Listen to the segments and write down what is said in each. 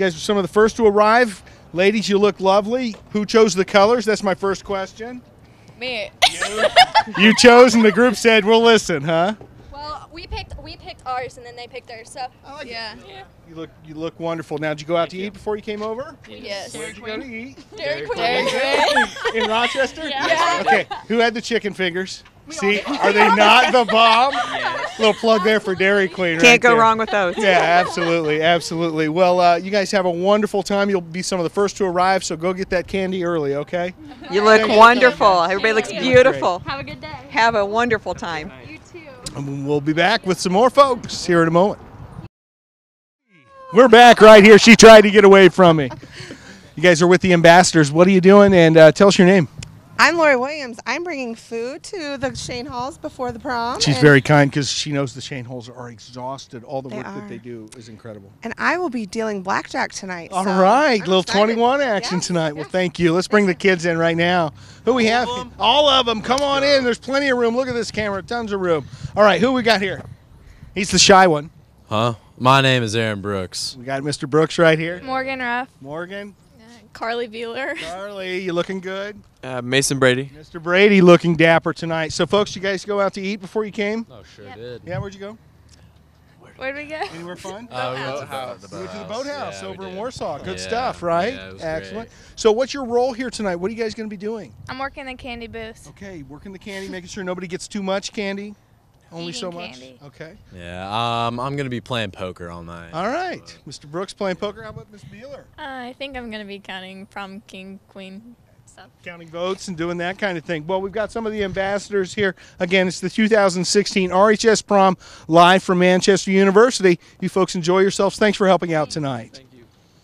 guys are some of the first to arrive. Ladies, you look lovely. Who chose the colors? That's my first question. Me. You chose, and the group said, "We'll listen," huh? Well, we picked ours, and then they picked theirs. So yeah. You look wonderful. Now, did you go out to eat before you came over? Yes. Where'd you go to eat? Dairy Queen. In Rochester? Yeah. Okay. Who had the chicken fingers? See, are they not the bomb? Little plug there for Dairy Queen. Can't go wrong with those. Yeah, absolutely, absolutely. Well, you guys have a wonderful time. You'll be some of the first to arrive, so go get that candy early, okay? You look wonderful. Everybody looks beautiful. Have a good day. Have a wonderful time. You too. And we'll be back with some more folks here in a moment. We're back right here. She tried to get away from me. You guys are with the ambassadors. What are you doing? And tell us your name. I'm Lori Williams. I'm bringing food to the Shane Halls before the prom. She's very kind because she knows the Shane Halls are exhausted. All the work that they are. do is incredible. And I will be dealing blackjack tonight. All so right, I'm little excited. 21 action Yes, tonight. Well, yes. thank you. Let's bring the kids in right now. Who we have? All of them. Come on in. There's plenty of room. Look at this camera. Tons of room. All right, who we got here? He's the shy one. Huh? My name is Aaron Brooks. We got Mr. Brooks right here. Morgan Ruff. Morgan. Carly Beeler. Charlie, you looking good? Mason Brady. Mr. Brady looking dapper tonight. So, folks, you guys go out to eat before you came? Oh, sure did. Yeah, where'd you go? Where'd we go? Anywhere fun? We went to We went to the boathouse Yeah, we over in did. Warsaw. Good Yeah. stuff, right? Yeah, it was Excellent. great. So, what's your role here tonight? What are you guys going to be doing? I'm working the candy booth. Okay, working the candy, making sure nobody gets too much candy. Only Eating so much. candy. Okay. Yeah, I'm gonna be playing poker all night. All right. Mr. Brooks playing poker. How about Miss Beeler? I think I'm gonna be counting prom king, queen stuff. Counting votes and doing that kind of thing. Well, we've got some of the ambassadors here. Again, it's the 2016 RHS Prom live from Manchester University. You folks enjoy yourselves. Thanks for helping out tonight. Thank you.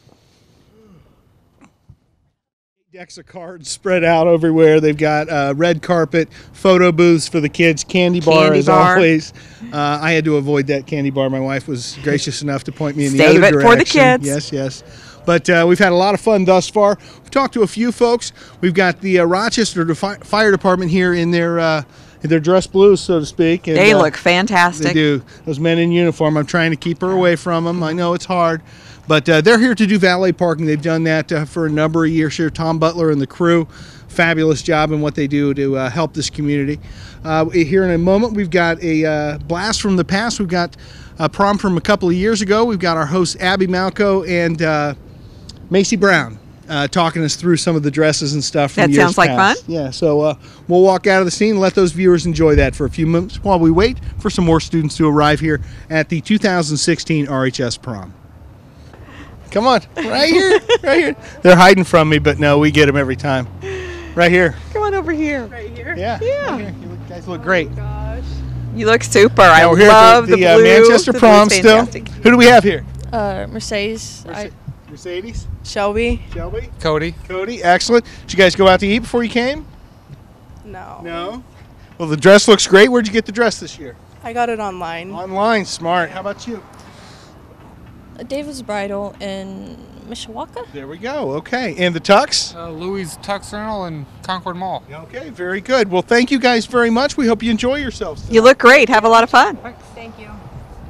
Decks of cards spread out everywhere. They've got red carpet, photo booths for the kids, candy bar Candy as bar. always. I had to avoid that candy bar. My wife was gracious enough to point me in the Save other it for the direction. kids. Yes, yes. But we've had a lot of fun thus far. We've talked to a few folks. We've got the Rochester Fire Department here in their dress blues, so to speak. And, They look fantastic. They do. Those men in uniform. I'm trying to keep her away from them. I know it's hard. But they're here to do valet parking. They've done that for a number of years here. Tom Butler and the crew, fabulous job in what they do to help this community. Here in a moment, we've got a blast from the past. We've got a prom from a couple of years ago. We've got our hosts, Abby Malco and Macy Brown, talking us through some of the dresses and stuff from That years sounds like past. fun. Yeah, so we'll walk out of the scene and let those viewers enjoy that for a few minutes while we wait for some more students to arrive here at the 2016 RHS Prom. Come on, right here, right here. They're hiding from me, but no, we get them every time. Right here. Come on over here. Right here. Yeah. Yeah. Right here. You guys look great. Gosh. You look super. I Now we're here love at the blue. Manchester The Prom blue's still. fantastic. Who do we have here? Mercedes. Mercedes? Shelby? Shelby? Cody. Cody? Excellent. Did you guys go out to eat before you came? No. No. Well, the dress looks great. Where'd you get the dress this year? I got it online. Online. Smart. How about you? David's Bridal in Mishawaka. There we go. Okay. And the tux? Louis Tux Rental in Concord Mall. Okay. Very good. Well, thank you guys very much. We hope you enjoy yourselves tonight. You look great. Have a lot of fun. Thank you.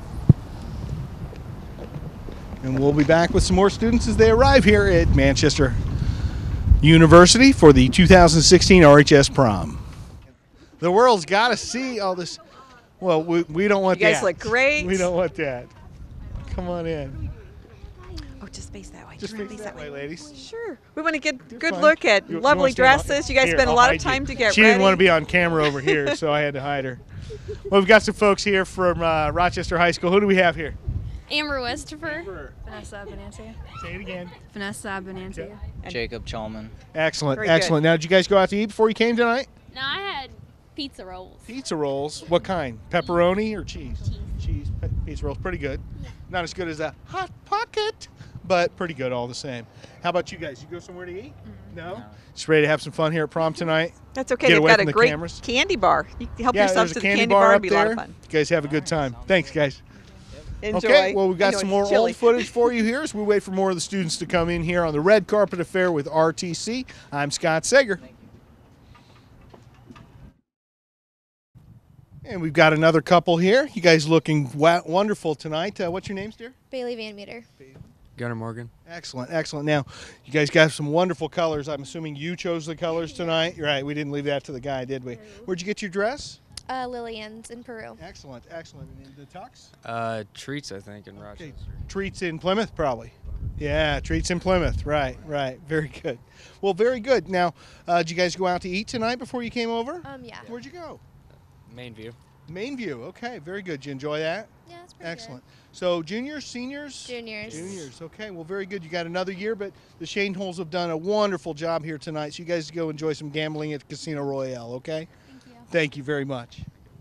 And we'll be back with some more students as they arrive here at Manchester University for the 2016 RHS Prom. The world's got to see all this. Well, we don't want You that. guys look great. We don't want that. Come on in. Oh, just face that way. Just Turn and face that way, ladies. Sure. We want to get a good fine. look at You lovely wanna stand dresses. You guys Here, spend a I'll lot of hide time you. to get She ready. didn't want to be on camera over here, so I had to hide her. Well, we've got some folks here from Rochester High School. Who do we have here? Amber Westopher. Vanessa Benancia. Say it again. Vanessa Benancia. Jacob Chalman. Excellent, Very excellent. Now, did you guys go out to eat before you came tonight? No, I had pizza rolls. Pizza rolls. What kind? Pepperoni or cheese? Cheese. Pizza rolls. Pretty good. Not as good as a Hot Pocket, but pretty good all the same. How about you guys? You go somewhere to eat? No? Just ready to have some fun here at prom tonight? That's okay. Get They've away got from a the great cameras. candy bar. You can help Yeah, yourselves there's to a the candy candy bar bar. up It'll be a lot there. of fun. You guys have a good time. Thanks, guys. Enjoy. Okay, well, we've got I know some it's more chilly. old footage for you here as we wait for more of the students to come in here on the Red Carpet Affair with RTC. I'm Scott Sager. And we've got another couple here. You guys looking wonderful tonight. What's your names, dear? Bailey Van Meter. Gunnar Morgan. Excellent, excellent. Now, you guys got some wonderful colors. I'm assuming you chose the colors tonight. Right, we didn't leave that to the guy, did we? Where'd you get your dress? Lillian's in Peru. Excellent, excellent. And the tux? Treats, I think, in Rochester. Treats in Plymouth, probably. Yeah, treats in Plymouth. Right, right. Very good. Well, very good. Now, did you guys go out to eat tonight before you came over? Yeah. Where'd you go? Mainview. Mainview. Okay, very good. Did you enjoy that? Yeah, it's pretty Excellent. So, juniors, seniors? Juniors. Juniors. Okay, well, very good. You got another year, but the Shane Holes have done a wonderful job here tonight. So, you guys go enjoy some gambling at Casino Royale, okay? Thank you. Thank you very much.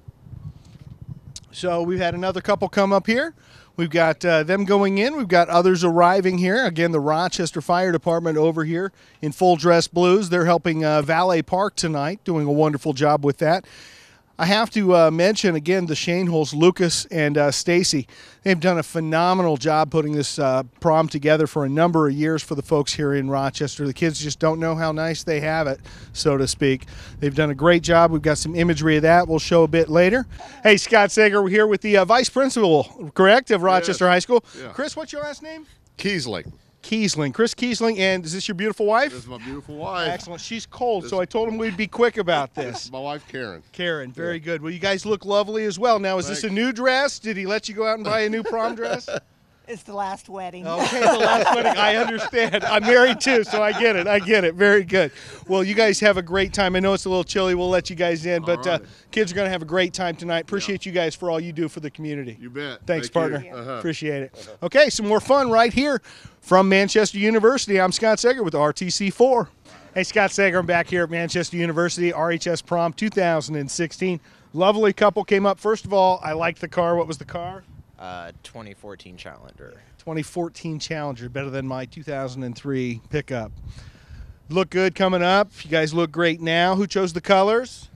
So, we've had another couple come up here. We've got them going in. We've got others arriving here. Again, the Rochester Fire Department over here in full dress blues. They're helping Valet Park tonight, doing a wonderful job with that. I have to mention again the Shane Holes, Lucas and Stacy. They've done a phenomenal job putting this prom together for a number of years for the folks here in Rochester. The kids just don't know how nice they have it, so to speak. They've done a great job. We've got some imagery of that we'll show a bit later. Hey, Scott Sager, we're here with the vice principal, correct, of Rochester High School. Yeah. Chris, what's your last name? Kiesling. Kiesling. Chris Kiesling. And is this your beautiful wife? This is my beautiful wife. Excellent. She's cold, so I told him we'd be quick about this. My wife, Karen. Karen, very good. Well, you guys look lovely as well. Now, is this a new dress? Did he let you go out and buy a new prom dress? It's the last wedding. Okay, the last wedding. I understand. I'm married too, so I get it. I get it. Very good. Well, you guys have a great time. I know it's a little chilly. We'll let you guys in, but kids are going to have a great time tonight. Appreciate you guys for all you do for the community. You bet. Thanks, Thank partner. you. Appreciate it. Okay, some more fun right here from Manchester University. I'm Scott Sager with RTC4. Hey, Scott Sager. I'm back here at Manchester University, RHS Prom 2016. Lovely couple came up. First of all, I liked the car. What was the car? 2014 Challenger. 2014 Challenger, better than my 2003 pickup. Look good coming up. You guys look great now. Who chose the colors?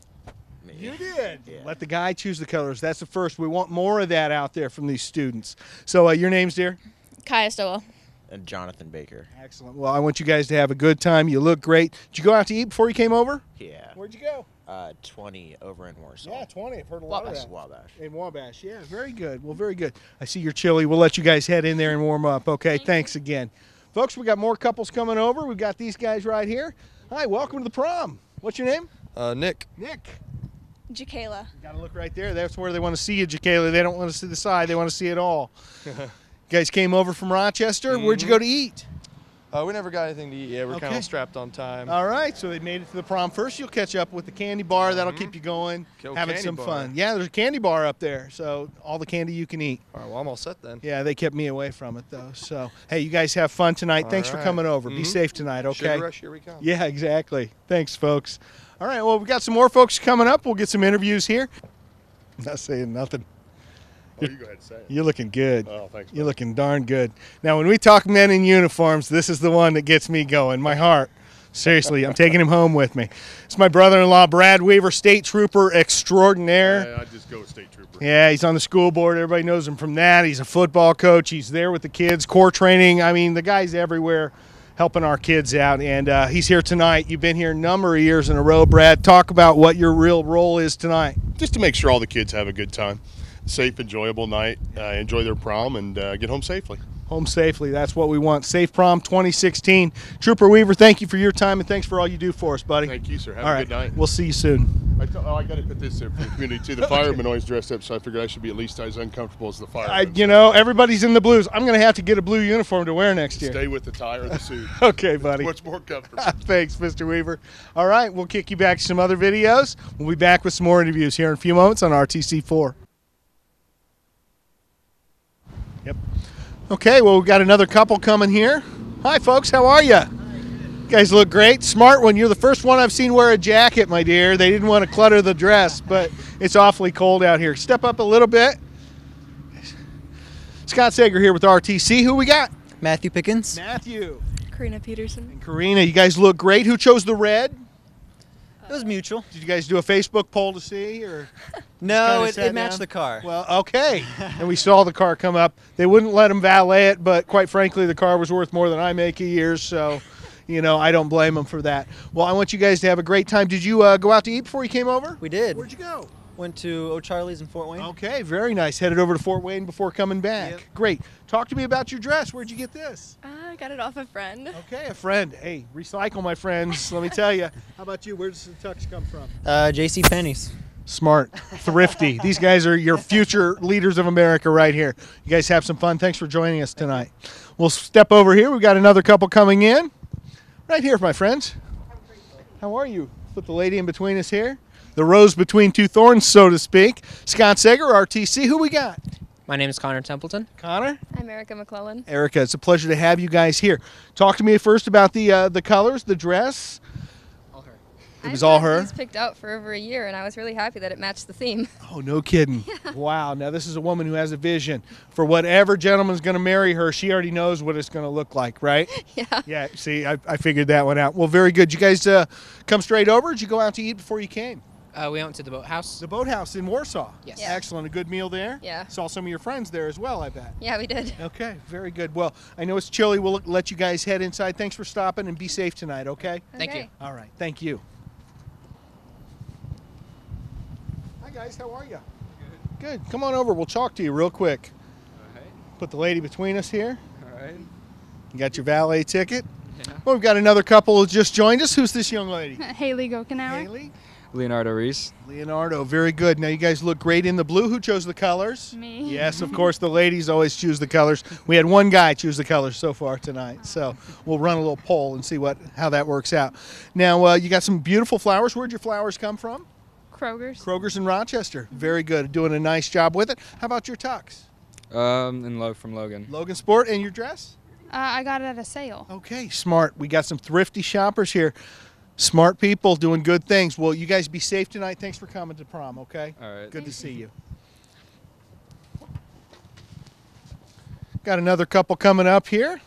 Me. You did. Yeah. Let the guy choose the colors. That's the first. We want more of that out there from these students. So your names, dear? Kaya Stowell. And Jonathan Baker. Excellent. Well, I want you guys to have a good time. You look great. Did you go out to eat before you came over? Yeah. Where'd you go? 20 over in Warsaw. Yeah, 20. I've heard a lot of that. Wabash. In Wabash, yeah, very good. Well, very good. I see you're chilly. We'll let you guys head in there and warm up. Okay, thanks again. Folks, we got more couples coming over. We've got these guys right here. Hi, welcome to the prom. What's your name? Nick. Nick. Jacayla. You got to look right there. That's where they want to see you, Jacayla. They don't want to see the side. They want to see it all. You guys came over from Rochester. Where'd you go to eat? We never got anything to eat yet. We're kind Okay. of strapped on time. All right, so they made it to the prom first. You'll catch up with the candy bar. That'll keep you going, Go having candy some bar. fun. Yeah, there's a candy bar up there, so all the candy you can eat. All right, well, I'm all set then. Yeah, they kept me away from it, though. So, hey, you guys have fun tonight. All Thanks for right. coming over. Be safe tonight, okay? Sugar rush, here we come. Yeah, exactly. Thanks, folks. All right, well, we've got some more folks coming up. We'll get some interviews here. I'm not saying nothing. Oh, you go ahead and say it. You're looking good. Oh, thanks. You're looking darn good. Now, when we talk men in uniforms, this is the one that gets me going. My heart. Seriously, I'm taking him home with me. It's my brother-in-law, Brad Weaver, state trooper extraordinaire. Yeah, I just go with state trooper. Yeah, he's on the school board. Everybody knows him from that. He's a football coach. He's there with the kids, core training. I mean, the guy's everywhere helping our kids out, and he's here tonight. You've been here a number of years in a row, Brad. Talk about what your real role is tonight. Just to make sure all the kids have a good time. Safe, enjoyable night, enjoy their prom, and get home safely. Home safely. That's what we want. Safe Prom 2016. Trooper Weaver, thank you for your time, and thanks for all you do for us, buddy. Thank you, sir. Have All a right. good night. We'll see you soon. I got to put this there for the community, too. The firemen always dress up, so I figured I should be at least as uncomfortable as the firemen. You know, everybody's in the blues. I'm going to have to get a blue uniform to wear next year. Stay with the tie or the suit. Okay, buddy. Much more comfortable. Thanks, Mr. Weaver. All right, we'll kick you back to some other videos. We'll be back with some more interviews here in a few moments on RTC4. Yep. Okay, well, we've got another couple coming here. Hi, folks. How are you? You guys look great. Smart one. You're the first one I've seen wear a jacket, my dear. They didn't want to clutter the dress, but it's awfully cold out here. Step up a little bit. Scott Sager here with RTC. Who we got? Matthew Pickens. Matthew. Karina Peterson. And Karina, you guys look great. Who chose the red? It was mutual. Did you guys do a Facebook poll to see, or No, just kinda it sat matched down? the car. Well, okay. And we saw the car come up. They wouldn't let him valet it, but quite frankly, the car was worth more than I make a year, so, you know, I don't blame him for that. Well, I want you guys to have a great time. Did you go out to eat before you came over? We did. Where'd you go? Went to O'Charlie's in Fort Wayne. Okay, very nice. Headed over to Fort Wayne before coming back. Yep. Great. Talk to me about your dress. Where'd you get this? I got it off a friend. Okay, a friend. Hey, recycle, my friends. Let me tell you. How about you? Where does the tux come from? J.C. Penney's. Smart, thrifty. These guys are your future leaders of America right here. You guys have some fun. Thanks for joining us tonight. We'll step over here. We've got another couple coming in. Right here, my friends. How are you? Put the lady in between us here. The rose between two thorns, so to speak. Scott Sager, RTC. Who we got? My name is Connor Templeton. Connor? I'm Erica McClellan. Erica, it's a pleasure to have you guys here. Talk to me first about the colors, the dress. It was all her? These picked out for over a year, and I was really happy that it matched the theme. Oh, no kidding. Yeah. Wow. Now, this is a woman who has a vision. For whatever gentleman's going to marry her, she already knows what it's going to look like, right? Yeah. Yeah, see, I figured that one out. Well, very good. You guys come straight over? Did you go out to eat before you came? We went to the boathouse. The boathouse in Warsaw? Yes. Yeah. Excellent. A good meal there? Yeah. Saw some of your friends there as well, I bet. Yeah, we did. Okay, very good. Well, I know it's chilly. We'll let you guys head inside. Thanks for stopping, and be safe tonight, okay? Thank you. All right. Thank you. Hi, guys. How are you? Good. Come on over. We'll talk to you real quick. All right. Put the lady between us here. All right. You got your valet ticket. Yeah. Well, we've got another couple who just joined us. Who's this young lady? Haley Gokenauer. Haley. Leonardo Reese. Leonardo. Very good. Now, you guys look great in the blue. Who chose the colors? Me. Yes, of course. The ladies always choose the colors. We had one guy choose the colors so far tonight. So we'll run a little poll and see how that works out. Now, you got some beautiful flowers. Where'd your flowers come from? Kroger's. Kroger's in Rochester. Very good. Doing a nice job with it. How about your tux? From Logan. Logan Sport. And your dress? I got it at a sale. Okay, smart. We got some thrifty shoppers here. Smart people doing good things. Well, you guys be safe tonight. Thanks for coming to prom, okay? All right. Good to see you. Got another couple coming up here.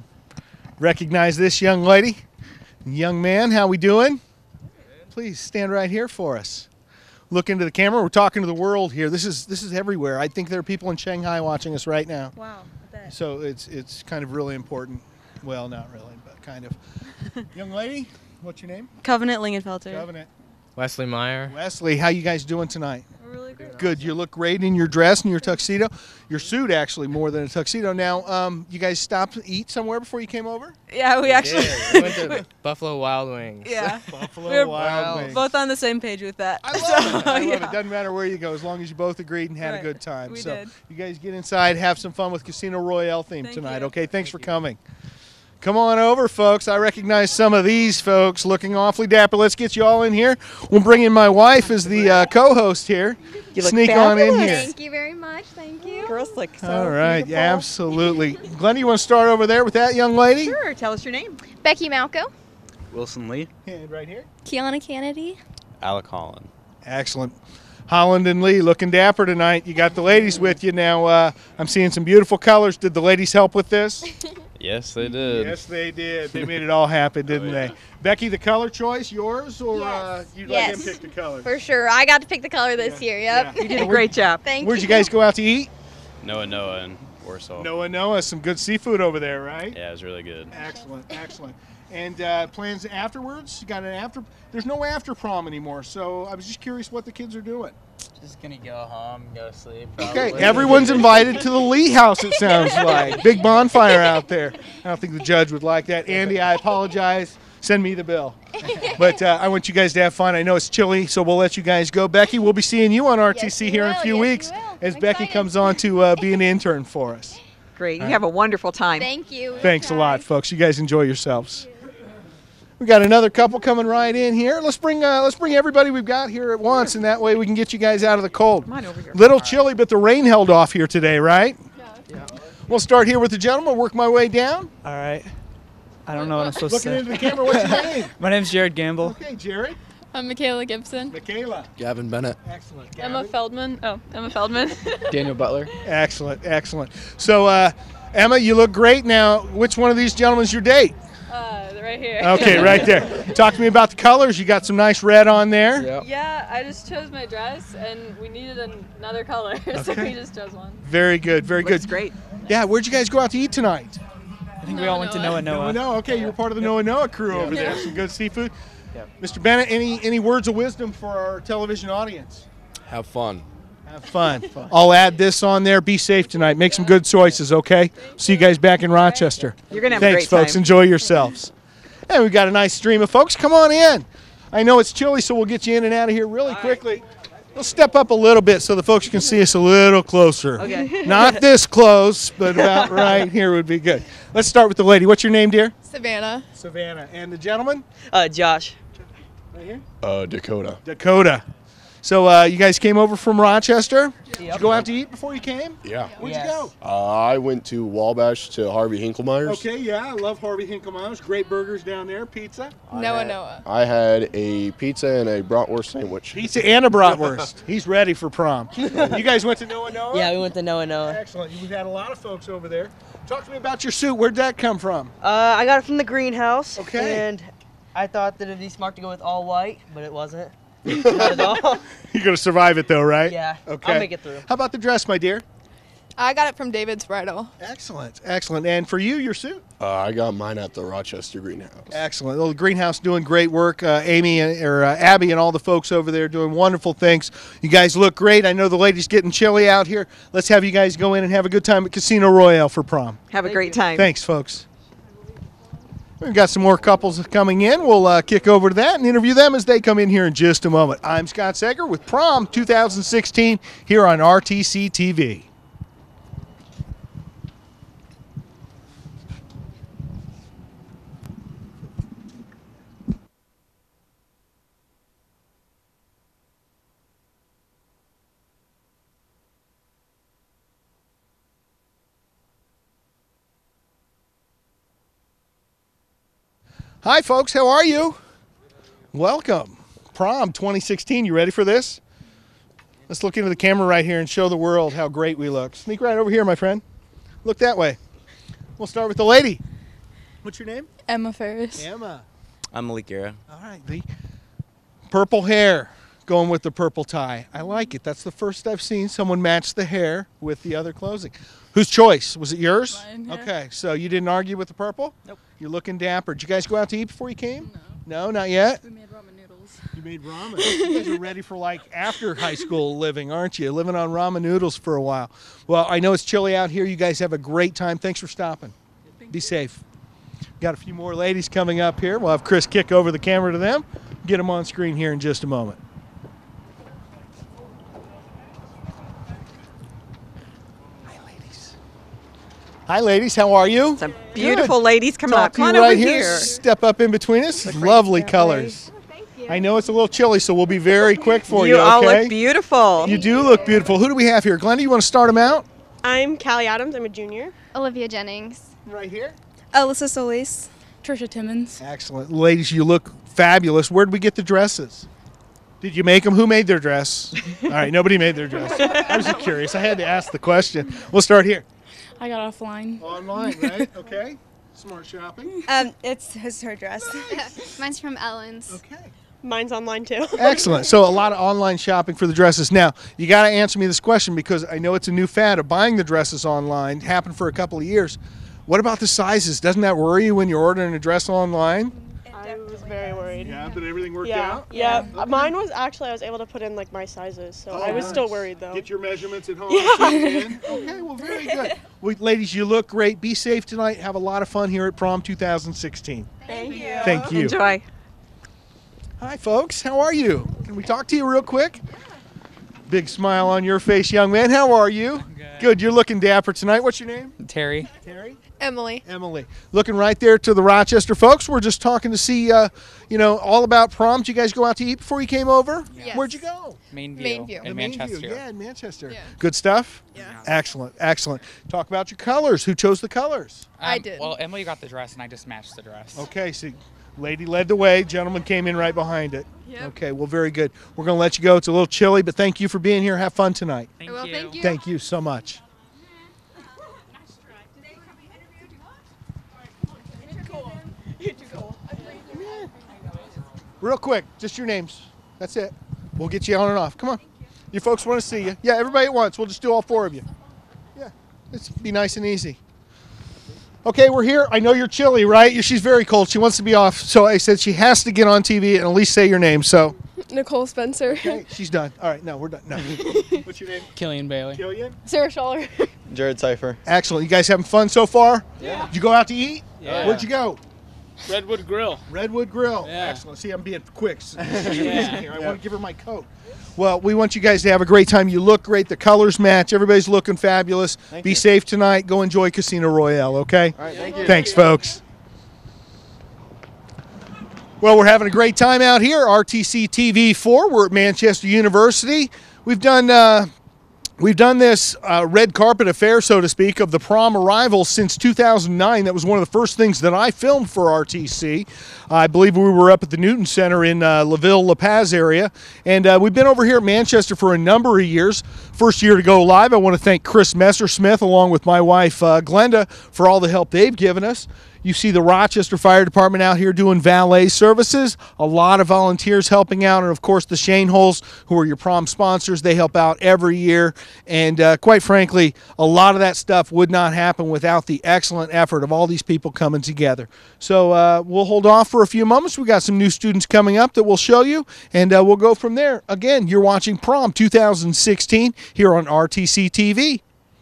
Recognize this young lady. Young man, how we doing? Please stand right here for us. Look into the camera. We're talking to the world here. This is everywhere. I think there are people in Shanghai watching us right now. Wow. I bet. So it's kind of really important. Well, not really, but kind of. Young lady, what's your name? Covenant Lingenfelter. Covenant. Wesley Meyer. Wesley, how you guys doing tonight? Really good. Good. You look great in your dress and your tuxedo. Your suit, actually, more than a tuxedo. Now, you guys stopped to eat somewhere before you came over? Yeah, we actually. We went to Buffalo Wild Wings. Yeah. Buffalo We're Wild Wings. both on the same page with that. I love it. I love yeah. it. Doesn't matter where you go, as long as you both agreed and had a Right. good time. We so did. you guys get inside, have some fun with Casino Royale theme Thank tonight. you. Okay, thanks for coming. Come on over, folks. I recognize some of these folks looking awfully dapper. Let's get you all in here. We'll bring in my wife as the co-host here. You look Sneak on in fabulous. here. Thank you very much. Thank you. Girls look so All right, beautiful. absolutely. Glenda, you want to start over there with that young lady? Sure. Tell us your name. Becky Malco. Wilson Lee. And right here. Kiana Kennedy. Alec Holland. Excellent. Holland and Lee looking dapper tonight. You got the ladies with you now. I'm seeing some beautiful colors. Did the ladies help with this? Yes, they did. Yes, they did. They made it all happen, didn't they? Becky, the color choice, yours, or you'd let him Yes. pick the color? For sure. I got to pick the color this year. Yep. Yeah. You did a great job. Thank Where'd you. you guys go out to eat? Noah and Warsaw. Noah, some good seafood over there, right? Yeah, it was really good. Excellent, excellent. And plans afterwards? You got an after? There's no after prom anymore, so I was just curious what the kids are doing. Just gonna go home, go sleep. Okay, everyone's invited to the Lee house, it sounds like. Big bonfire out there. I don't think the judge would like that. Andy, I apologize. Send me the bill. But I want you guys to have fun. I know it's chilly, so we'll let you guys go. Becky, we'll be seeing you on RTC Yes, we here in a will. few Yes, we weeks will. as I'm Becky excited. comes on to be an intern for us. Great. You have a wonderful time. Thank you. Thanks a lot, folks. You guys enjoy yourselves. We got another couple coming right in here. Let's bring everybody we've got here at once, and that way we can get you guys out of the cold. Come on over here. Little chilly, but the rain held off here today, right? Yeah. We'll start here with the gentleman, work my way down. All right. I don't know what I'm supposed Looking to into say. the camera, what's your name? My name's Jared Gamble. Okay, Jared. I'm Michaela Gibson. Michaela. Gavin Bennett. Excellent. Emma Gavin. Feldman. Oh, Emma Feldman. Daniel Butler. Excellent, excellent. So, Emma, you look great. Now, which one of these gentlemen is your date? Right here. Okay, right there. Talk to me about the colors. You got some nice red on there. Yep. Yeah, I just chose my dress, and we needed another color, so Okay. we just chose one. Very good, very Looks good. great. Yeah, where'd you guys go out to eat tonight? I think we all went to Noah. Noah. Okay, you were part of the Noah crew over there. Some good seafood. Yep. Mr. Bennett, any words of wisdom for our television audience? Have fun. Have fun. I'll add this on there. Be safe tonight. Make some good choices, okay? See you guys back in Rochester. You're going to have a Thanks, great folks. time. Enjoy yourselves. And we've got a nice stream of folks. Come on in. I know it's chilly, so we'll get you in and out of here really quickly. We'll step up a little bit so the folks can see us a little closer. Okay. Not this close, but about right here would be good. Let's start with the lady. What's your name, dear? Savannah. Savannah. And the gentleman? Josh. Right here? Dakota. Dakota. So you guys came over from Rochester? Did you go out to eat before you came? Yeah. Where'd you go? I went to Wabash to Harvey Hinklemeyer's. Okay, yeah, I love Harvey Hinklemeyer's. Great burgers down there. Pizza. Noah. I had a pizza and a bratwurst sandwich. Pizza and a bratwurst. He's ready for prom. You guys went to Noah Noah? Yeah, we went to Noah. Excellent. We've had a lot of folks over there. Talk to me about your suit. Where'd that come from? I got it from the greenhouse. Okay. And I thought that it'd be smart to go with all white, but it wasn't. Not at all. You're going to survive it, though, right? Yeah. Okay. I'll make it through. How about the dress, my dear? I got it from David's Bridal. Excellent. Excellent. And for you, your suit? I got mine at the Rochester Greenhouse. Excellent. Well, the greenhouse doing great work. Abby and all the folks over there doing wonderful things. You guys look great. I know the ladies getting chilly out here. Let's have you guys go in and have a good time at Casino Royale for prom. Have a great time. Thanks, folks. We've got some more couples coming in. We'll kick over to that and interview them as they come in here in just a moment. I'm Scott Sager with Prom 2016 here on RTC TV. Hi, folks. How are you? Welcome. Prom 2016. You ready for this? Let's look into the camera right here and show the world how great we look. Sneak right over here, my friend. Look that way. We'll start with the lady. What's your name? Emma Ferris. Emma. I'm Malik Gira. All right. The purple hair going with the purple tie. I like it. That's the first I've seen someone match the hair with the other clothing. Whose choice? Was it yours? Mine, yeah. Okay. So you didn't argue with the purple? Nope. You're looking dapper. Did you guys go out to eat before you came? No, not yet? We made ramen noodles. You made ramen. You guys are ready for like after high school living, aren't you? Living on ramen noodles for a while. Well, I know it's chilly out here. You guys have a great time. Thanks for stopping. Be safe. Got a few more ladies coming up here. We'll have Chris kick over the camera to them. Get them on screen here in just a moment. Hi, ladies. How are you? Some beautiful Good. ladies coming Talk up. to Come you on right over here. here. Step up in between us. Lovely colors. I know it's a little chilly, so we'll be very quick for you. You all okay? look beautiful. You do look beautiful. Who do we have here? Glenda, you want to start them out? I'm Callie Adams. I'm a junior. Olivia Jennings. Right here. Alyssa Solis. Trisha Timmons. Excellent. Ladies, you look fabulous. Where did we get the dresses? Did you make them? Who made their dress? All right, nobody made their dress. I was just curious. I had to ask the question. We'll start here. I got offline. Online, right? Okay. Smart shopping. It's her dress. Mine's from Ellen's. Okay. Mine's online too. Excellent. So a lot of online shopping for the dresses. Now, you got to answer me this question because I know it's a new fad of buying the dresses online. Happened for a couple of years. What about the sizes? Doesn't that worry you when you're ordering a dress online? I was very worried. Yeah, but everything worked Yeah. out? Yeah. Mine was actually I was able to put in like my sizes, so I was still worried though. Get your measurements at home. Yeah. Okay, well, very good. Well, ladies, you look great. Be safe tonight. Have a lot of fun here at Prom 2016. Thank you. Thank you. Enjoy. Hi, folks. How are you? Can we talk to you real quick? Big smile on your face, young man. How are you? Good. You're looking dapper tonight. What's your name? Terry. Terry. Emily. Emily. Looking right there to the Rochester folks. We're just talking to see, all about prom. Did you guys go out to eat before you came over? Yes. Where'd you go? Mainview. In Manchester. Yeah, in Manchester. Yeah. Good stuff? Yeah. Excellent, excellent. Talk about your colors. Who chose the colors? I did. Well, Emily got the dress, and I just matched the dress. Okay, so lady led the way. Gentleman came in right behind it. Yep. Okay, well, very good. We're going to let you go. It's a little chilly, but thank you for being here. Have fun tonight. Thank Well, you. thank you. Thank you so much. Real quick, just your names. That's it. We'll get you on and off. Come on. You folks want to see you. Yeah, everybody at once. We'll just do all four of you. Yeah, let's be nice and easy. Okay, we're here. I know you're chilly, right? She's very cold. She wants to be off. So I said she has to get on TV and at least say your name. So Nicole Spencer. Okay, she's done. All right, no, we're done. No. What's your name? Killian Bailey. Killian? Sarah Schaller. Jared Cipher. Excellent. You guys having fun so far? Yeah. Did you go out to eat? Yeah. Where'd you go? Redwood Grill. Redwood Grill. Yeah. Excellent. See, I'm being quick. Yeah. I want to give her my coat. Well, we want you guys to have a great time. You look great. The colors match. Everybody's looking fabulous. Be safe tonight. Go enjoy Casino Royale, okay? All right, thank you. Thanks, folks. Well, we're having a great time out here. RTC TV4. We're at Manchester University. We've done this red carpet affair, so to speak, of the prom arrival since 2009. That was one of the first things that I filmed for RTC. I believe we were up at the Newton Center in LaVille, La Paz area. And we've been over here at Manchester for a number of years. First year to go live. I want to thank Chris Messersmith along with my wife Glenda for all the help they've given us. You see the Rochester Fire Department out here doing valet services. A lot of volunteers helping out. And, of course, the Shane Holes, who are your prom sponsors, they help out every year. And, quite frankly, a lot of that stuff would not happen without the excellent effort of all these people coming together. So we'll hold off for a few moments. We've got some new students coming up that we'll show you, and we'll go from there. Again, you're watching Prom 2016 here on RTC TV.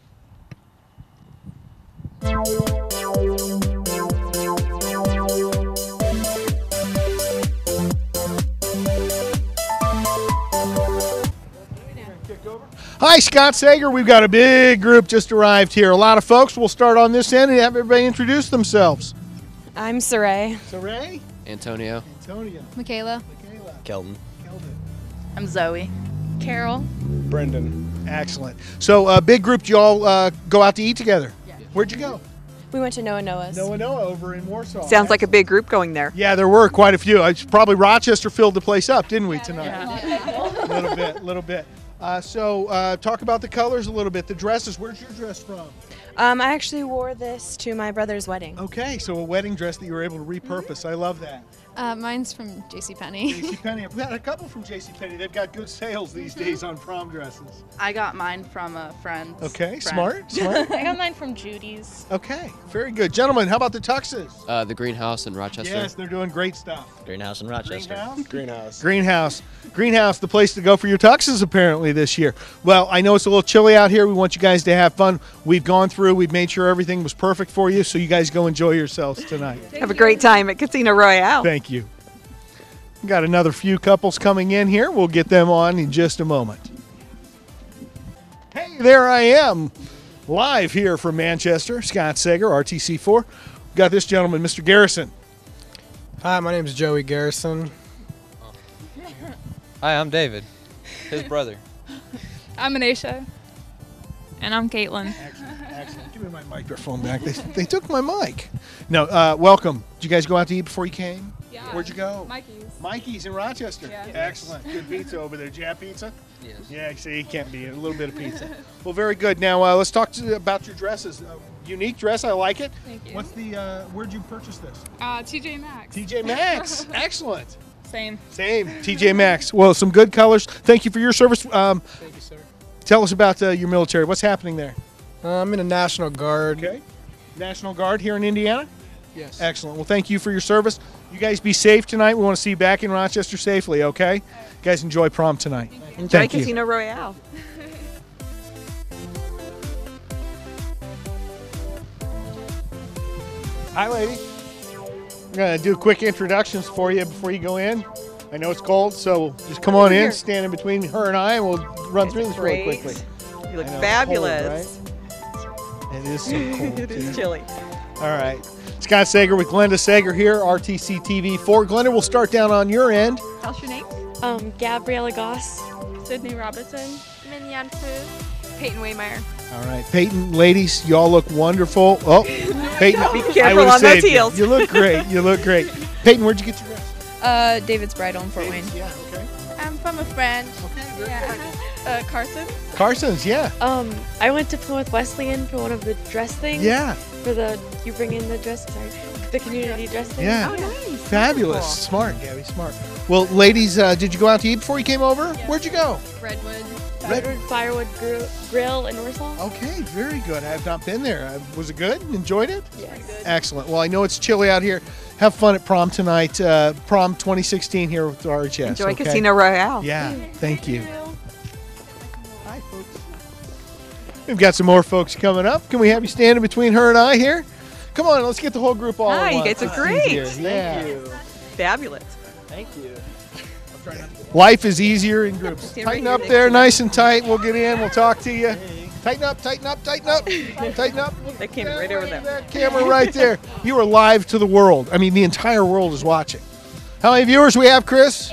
Hi, Scott Sager. We've got a big group just arrived here. A lot of folks. We'll start on this end and have everybody introduce themselves. I'm Saray. Saray? Antonio. Antonio. Michaela. Kelton. I'm Zoe. Carol. Brendan. Excellent. So, a big group. Did you all go out to eat together? Yeah. Where'd you go? We went to Noah Noah's. Noah over in Warsaw. Sounds like a big group going there. Yeah, there were quite a few. Probably Rochester filled the place up, didn't we, tonight? Yeah. Little bit. So talk about the colors a little bit. The dresses. Where's your dress from? I actually wore this to my brother's wedding. Okay, so a wedding dress that you were able to repurpose. I love that. Mine's from JCPenney. JCPenney. I've got a couple from JCPenney. They've got good sales these days on prom dresses. I got mine from a friend. Okay, friend. smart. I got mine from Judy's. Okay, very good. Gentlemen, how about the tuxes? The Greenhouse in Rochester. Yes, they're doing great stuff. Greenhouse in Rochester. Greenhouse, the place to go for your tuxes apparently this year. Well, I know it's a little chilly out here. We want you guys to have fun. We've gone through, we've made sure everything was perfect for you, so you guys go enjoy yourselves tonight. Have a great time at Casino Royale. Thank you. We've got another few couples coming in here. We'll get them on in just a moment. Hey, there I am, live here from Manchester. Scott Sager, RTC4. We've got this gentleman, Mr. Garrison. Hi, my name is Joey Garrison. Hi, I'm David, his brother. I'm Anisha. And I'm Caitlin. Excellent. Give me my microphone back. They took my mic. No, welcome. Did you guys go out to eat before you came? Yeah. Where'd you go? Mikey's. Mikey's in Rochester. Yeah. Excellent. Good pizza over there. Did you have pizza? Yes. Yeah, see, it can't be a little bit of pizza. Well, very good. Now, let's talk about your dresses. Unique dress. I like it. Thank you. What's the, where'd you purchase this? TJ Maxx. TJ Maxx. Excellent. Same. TJ Maxx. Well, some good colors. Thank you for your service. Thank you, sir. Tell us about your military. What's happening there? I'm in a National Guard. Okay. National Guard here in Indiana? Yes. Excellent. Well, thank you for your service. You guys be safe tonight. We want to see you back in Rochester safely, okay? You guys enjoy prom tonight. Enjoy Thank you. Casino Royale. Hi, lady. I'm going to do quick introductions for you before you go in. I know it's cold, so just come on in, stand in between her and I, and we'll run through this really Great. quickly. You look I know, fabulous. It's cold, right? It is so cold. It too. is chilly. All right. Scott Sager with Glenda Sager here, RTC TV4. Glenda, we'll start down on your end. How's your name? Gabriella Goss. Sydney Robinson. Minyan Fu. Peyton Waymeyer. All right, Peyton, ladies, y'all look wonderful. Oh, Peyton, Be I careful would've on those saved you. heels. You look great. You look great. Peyton, where'd you get your dress? David's Bridal in Fort Wayne. Yeah, okay. I'm from a friend. Okay, Yeah. Carson. Carson's, yeah. I went to Plymouth Wesleyan for one of the dress things. Yeah. For the, you bring in the dress, the community dress thing. Yeah. Oh, nice. Fabulous. Wonderful. Smart, Gabby, smart. Well, ladies, did you go out to eat before you came over? Yeah. Where'd you go? Redwood. Redwood Firewood Grill in Warsaw. Okay, very good. I have not been there. Was it good? Enjoyed it? Yeah, good. Excellent. Well, I know it's chilly out here. Have fun at prom tonight. Prom 2016 here with RHS. Enjoy okay? Casino Royale. Yeah, thank you. Hi, folks. We've got some more folks coming up. Can we have you standing between her and I here? Come on, let's get the whole group all Hi, at you once. guys are It's great. easier. Thank Yeah. you. Fabulous. Thank you. Life is easier in groups. Stand Tighten right up here there, next to me. nice and tight. We'll get in. We'll talk to you. Tighten up, tighten up, tighten up, tighten up. That came right over there. That camera right there. You are live to the world. I mean, the entire world is watching. How many viewers we have, Chris?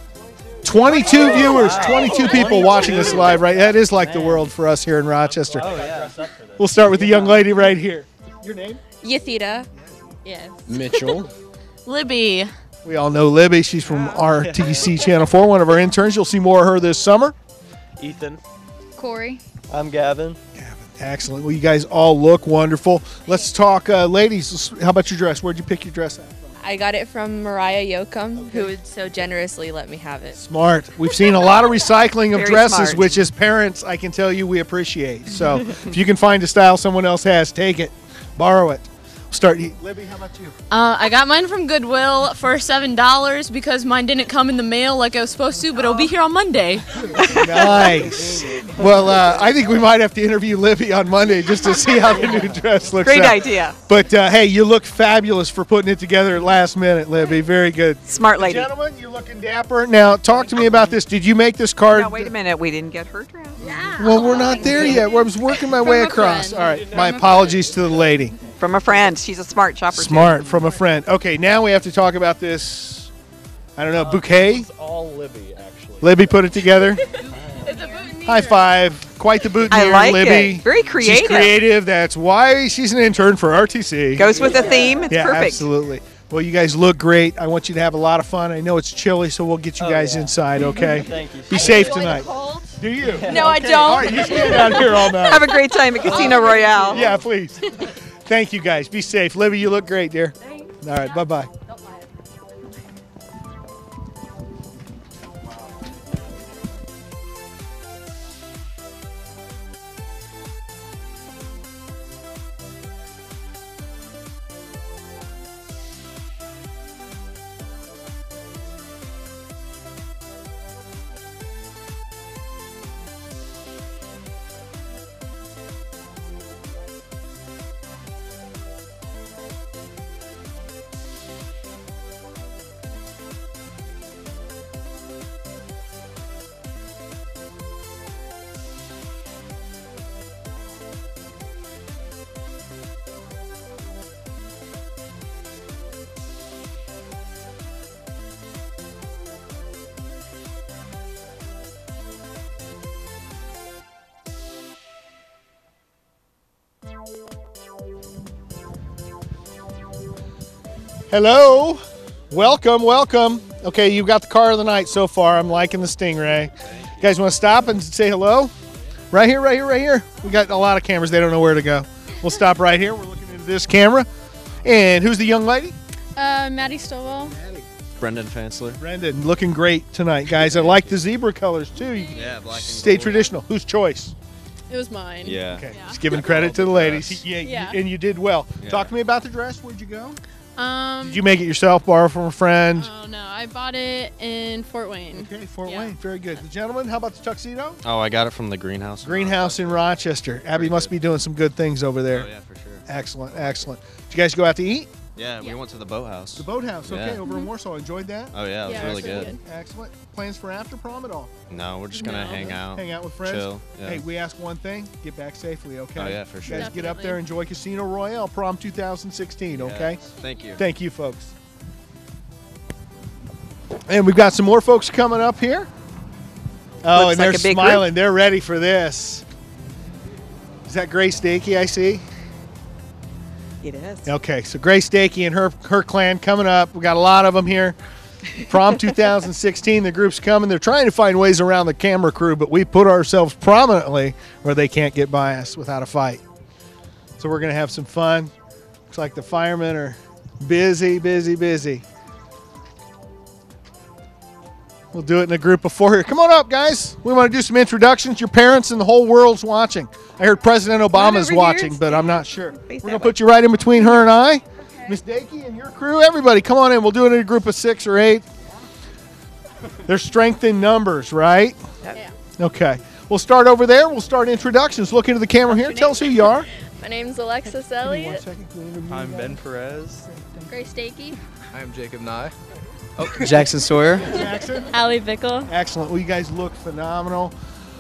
22 viewers, 22 people watching this live, right? That is like the world for us here in Rochester. Oh, yeah. We'll start with the young lady right here. Your name? Yathita. Yes. Mitchell. Libby. We all know Libby. She's from RTC Channel 4, one of our interns. You'll see more of her this summer. Ethan. Corey. I'm Gavin. Excellent. Well, you guys all look wonderful. Let's talk, ladies. How about your dress? Where'd you pick your dress at? I got it from Mariah Yoakum, who would so generously let me have it. Smart. We've seen a lot of recycling of Very dresses, smart. which as parents, I can tell you we appreciate. So if you can find a style someone else has, take it. Borrow it. Start. Libby, how about you? I got mine from Goodwill for $7 because mine didn't come in the mail like I was supposed to, but it'll be here on Monday. Nice. Well, I think we might have to interview Libby on Monday just to see how the new dress looks. Great out. idea. But hey, you look fabulous for putting it together at last minute, Libby. Very good. Smart lady. Gentlemen, you looking dapper. Now, talk to me about this. Did you make this card? Now, wait a minute. We didn't get her dress. Well, we're not there yet. I was working my way across. All right. My apologies to the lady. From a friend. She's a smart shopper. too. Smart from a friend. Okay, now we have to talk about this. I don't know, bouquet. It's all Libby, actually. Libby put it together. High five. Quite the boutonniere, I like Libby. it. Very creative. She's creative. That's why she's an intern for RTC. Goes with the theme. It's yeah, perfect. absolutely. Well, you guys look great. I want you to have a lot of fun. I know it's chilly, so we'll get you guys inside, okay? Thank you. Be safe tonight. Do you? No, I Okay. don't. All right, you stay down here all night. Have a great time at Casino Royale. Yeah, please. Thank you, guys. Be safe. Libby, you look great, dear. All right, bye-bye. Hello. Welcome, welcome. Okay, you've got the car of the night so far. I'm liking the Stingray. You guys want to stop and say hello? Right here, right here, right here. We got a lot of cameras. They don't know where to go. We'll stop right here. We're looking into this camera. And who's the young lady? Maddie Stowell. Brendan Fansler. Brendan, looking great tonight, guys. I like the zebra colors, too. Yeah, black and Stay gold. traditional. Whose choice? It was mine. Yeah. Okay, just giving credit to the ladies. Yeah, Yeah. and you did well. Yeah. Talk to me about the dress. Where'd you go? Um, Did you make it yourself, borrow from a friend? Oh no, I bought it in Fort Wayne. Okay, Fort Wayne. Very good. The gentleman, how about the tuxedo? Oh, I got it from the greenhouse. Greenhouse in Rochester. Abby must be doing some good things over there. Oh, yeah, for sure. Excellent, excellent. Did you guys go out to eat? Yeah, we went to the boathouse. The boathouse, okay, Yeah. over in Warsaw. Enjoyed that? Oh, yeah, it was Yeah, really it was good. Excellent. Plans for after prom at all? No, we're just going to No. hang out. Hang out with friends? Chill. Yeah. Hey, we ask one thing, get back safely, okay? Oh, yeah, for You sure. guys get up Definitely. there, enjoy Casino Royale, prom 2016, okay? Yes. Thank you. Thank you, folks. And we've got some more folks coming up here. Oh, Looks and they're like a big smiling. group. They're ready for this. Is that Grace Stakey I see? It is. Okay, so Grace Stakey and her clan coming up. We got a lot of them here. Prom 2016, the group's coming. They're trying to find ways around the camera crew, but we put ourselves prominently where they can't get by us without a fight. So we're going to have some fun. Looks like the firemen are busy, busy, busy. We'll do it in a group of 4 here. Come on up, guys. We want to do some introductions. Your parents and the whole world's watching. I heard President Obama's watching, but I'm not sure. We're going to put you right in between her and I. Miss Dakey and your crew, everybody, come on in. We'll do it in a group of 6 or 8. There's strength in numbers, right? Yeah. Okay. We'll start over there. We'll start introductions. Look into the camera here. Tell us who you are. My name's Alexis Elliott. I'm Ben Perez. Grace Dakey. I'm Jacob Nye. Jackson Sawyer. Jackson. Allie Bickle. Excellent. Well, you guys look phenomenal.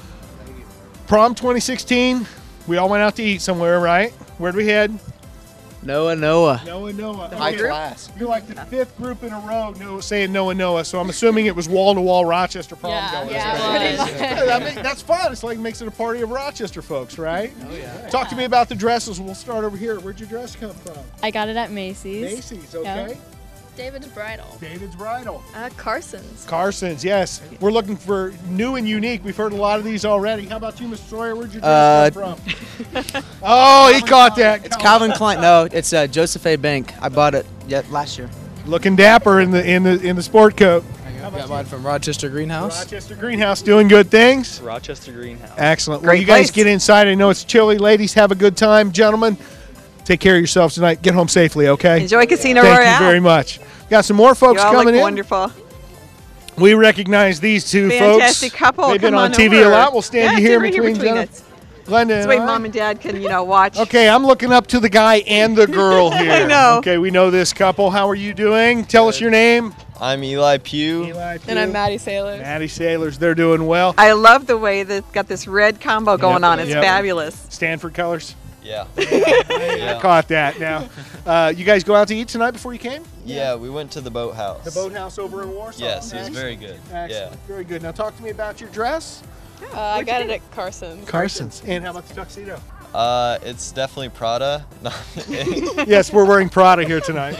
Prom 2016, we all went out to eat somewhere, right? Where'd we head? Noah. Noah. High Okay. class. You're like the 5th group in a row saying Noah, so I'm assuming it was wall-to-wall Rochester prom goers. That's fun. It's like makes it a party of Rochester folks, right? Oh, yeah. Talk to me about the dresses. We'll start over here. Where'd your dress come from? I got it at Macy's. Macy's, okay. David's Bridal. David's Bridal. Carson's. Carson's, yes. We're looking for new and unique. We've heard a lot of these already. How about you, Mr. Sawyer? Where'd your dress come from? Oh, he caught that. It's Calvin Klein. No, it's Joseph A. Bank. I bought it last year. Looking dapper in the sport coat. I got mine from Rochester Greenhouse. Rochester Greenhouse doing good things. Rochester Greenhouse. Excellent. Well, Great you guys place. get inside. I know it's chilly. Ladies, have a good time. Gentlemen, take care of yourselves tonight. Get home safely, okay? Enjoy Casino Thank Royale. you very much. Got some more folks You all coming look in. wonderful. We recognize these two Fantastic folks. couple. They've been Come on TV over. a lot. We'll stand you Yeah, here sit right between Jenna, us. Glenda This and way I. Mom and Dad can, watch. Okay, I'm looking up to the guy and the girl here. I know. Okay, we know this couple. How are you doing? Tell us your name. I'm Eli Pugh. Eli And I'm Maddie Sailor. Maddie Sailors. They're doing well. I love the way they've got this red combo going on. It's Yep. fabulous. Stanford colors. Yeah. I caught that. Now, you guys go out to eat tonight before you came? Yeah, we went to the boathouse. The boathouse over in Warsaw. Yes, it was Excellent. very good. Excellent. Yeah. Very good. Now, talk to me about your dress. I got it at Carson's. Carson's. And how about the tuxedo? It's definitely Prada. Yes, we're wearing Prada here tonight.